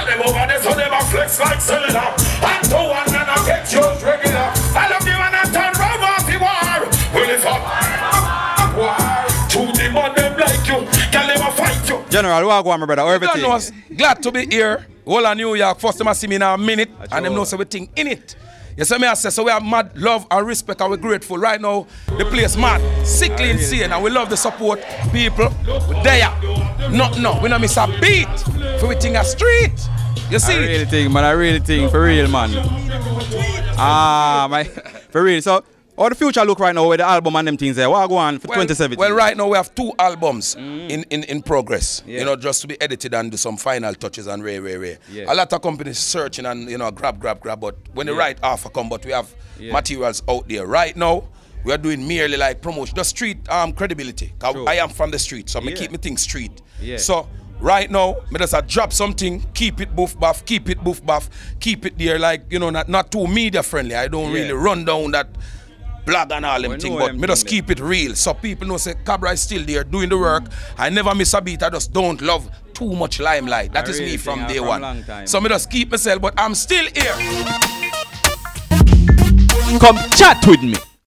them over there so them a flex like cellular. And to one and I get yours regular. I love you and I turn round off the war. Well if I'm war to the man them like you, can never fight you. General, who are going, my brother? Everything. Glad to be here. Whole of New York, first time I see me in a minute, and them know everything in it. You see me I say, so we have mad love and respect and we're grateful. Right now, the place mad, sickly insane, and we love the support people. We're there. No, we don't miss a beat for everything a street. You see? I really think, man, I really think, for real, man. For real. So, how the future look right now with the album and them things there? What are going for 2017? Well, right now we have 2 albums in progress. Yeah. You know, just to be edited and do some final touches and rare. Yeah. A lot of companies searching and, you know, grab. But when the right offer come, but we have materials out there. Right now, we are doing merely like promotion, the street credibility. I am from the street, so I keep me things street. Yeah. So right now, me just drop something, keep it boof buff, keep it there, like, you know, not too media friendly. I don't really run down that blog and all them things, but me just keep it real. So people know say Cobra is still there doing the work. I never miss a beat. I just don't love too much limelight. That is me from day one. So me just keep myself, but I'm still here. Come chat with me.